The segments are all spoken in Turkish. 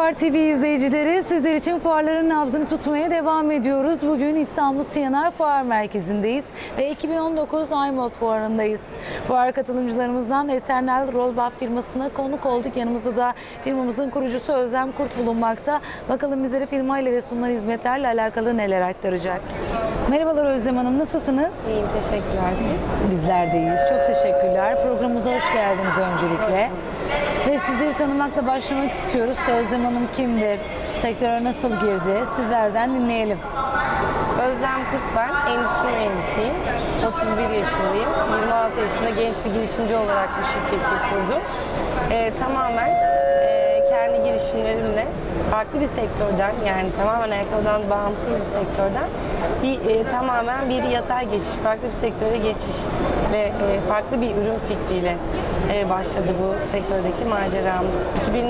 Fuar TV izleyicileri, sizler için fuarların nabzını tutmaya devam ediyoruz. Bugün İstanbul Siyanar Fuar Merkezi'ndeyiz ve 2019 iMod Fuarı'ndayız. Fuar katılımcılarımızdan Eternal Rollbaf firmasına konuk olduk. Yanımızda da firmamızın kurucusu Özlem Kurt bulunmakta. Bakalım bizlere firmayla ve sunulan hizmetlerle alakalı neler aktaracak. Merhabalar Özlem Hanım, nasılsınız? İyiyim, teşekkürler siz. Bizler de iyiyiz. Çok teşekkürler. Programımıza hoş geldiniz öncelikle. Ve sizleri tanımakla başlamak istiyoruz. Özlem Hanım kimdir? Sektöre nasıl girdi? Sizlerden dinleyelim. Özlem Kurt ben, endüstri mühendisiyim. 31 yaşındayım. 26 yaşında genç bir girişimci olarak bu şirketi kurdum. Tamamen kendi girişimlerimle farklı bir sektörden, yani tamamen ayakkabıdan bağımsız bir sektörden tamamen bir yatay geçiş, farklı bir sektöre geçiş ve farklı bir ürün fikriyle başladı bu sektördeki maceramız.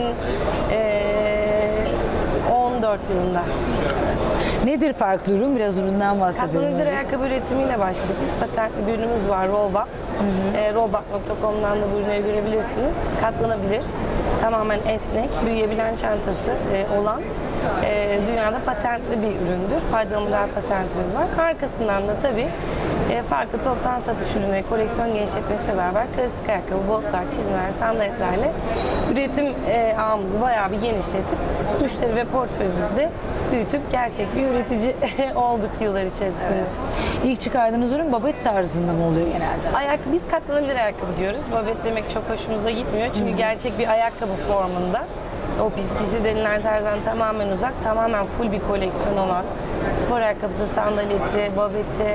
2014 yılında. Nedir farklı ürün? Biraz üründen bahsedelim. Katlanabilir ayakkabı üretimiyle başladık. Biz patentli bir ürünümüz var, Rollbaf. Rollbaf.com'dan da bu ürünleri görebilirsiniz. Katlanabilir, tamamen esnek, büyüyebilen çantası olan dünyada patentli bir üründür. Faydalı model patentimiz var. Arkasından da tabii farklı toptan satış ürünleri, koleksiyon genişletmesiyle beraber klasik ayakkabı, botlar, çizmeler, sandaletlerle üretim ağımızı bayağı bir genişletip müşteri ve portföyümüzde büyütüp gerçek bir üretici olduk yıllar içerisinde. Evet. İlk çıkardığınız ürün babet tarzında mı oluyor genelde? Biz katlanabilir ayakkabı diyoruz. Babet demek çok hoşumuza gitmiyor. Çünkü gerçek bir ayakkabı formunda. O pisi denilen tarzdan tamamen uzak, tamamen full bir koleksiyon olan spor ayakkabısı, sandaleti, babeti,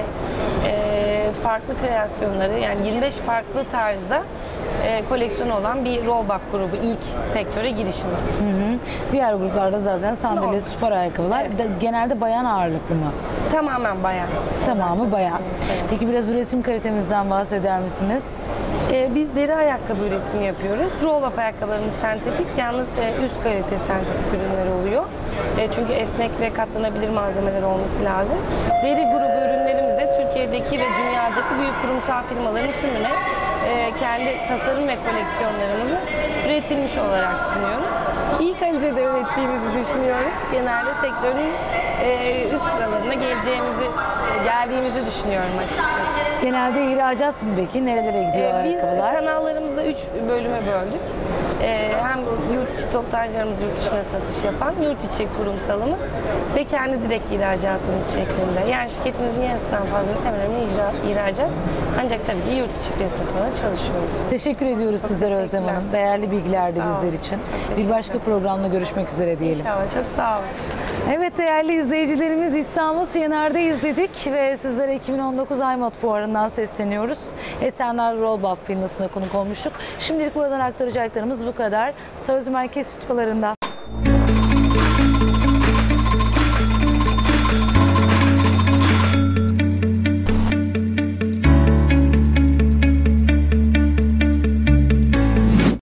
farklı kreasyonları, yani 25 farklı tarzda koleksiyon olan bir Rollbaf grubu, ilk sektöre girişimiz. Diğer gruplarda zaten sandalet, spor ayakkabılar. Evet. Genelde bayan ağırlıklı mı? Tamamen bayan. Tamamı bayan. Peki biraz üretim kalitemizden bahseder misiniz? Biz deri ayakkabı üretimi yapıyoruz. Rollbaf ayakkabılarımız sentetik, yalnız üst kalite sentetik ürünler oluyor. Çünkü esnek ve katlanabilir malzemeler olması lazım. Deri grubu ürünlerimizde Türkiye'deki ve dünyadaki büyük kurumsal firmaların tümüne kendi tasarım ve koleksiyonlarımızı üretilmiş olarak sunuyoruz. İyi kalitede ürettiğimizi düşünüyoruz. Genelde sektörün üst sıralarına geldiğimizi düşünüyorum açıkçası. Genelde ihracat mı peki? Nerelere gidiyor ayakkabılar? Biz kanallarımızda 3 bölüme böldük. Hem yurt içi toptancılarımız yurt dışına satış yapan, yurt içi kurumsalımız ve kendi direkt ihracatımız şeklinde. Yani şirketimizin yarısından fazlası hemen hemen ihracat. Ancak tabii ki yurt içi piyasasında da çalışıyoruz. Teşekkür ediyoruz sizlere Özlem Hanım. Değerli bilgilerdi bizler için. Bir başka programda görüşmek üzere diyelim. İnşallah. Çok sağ olun. Evet değerli izleyicilerimiz, İstanbul Siyanar'da izledik ve sizlere 2019 iMod Fuarı'ndan sesleniyoruz. Eternal Rollbaf firmasına konuk olmuştuk. Şimdilik buradan aktaracaklarımız bu kadar. Söz Merkez Stüdyolarında.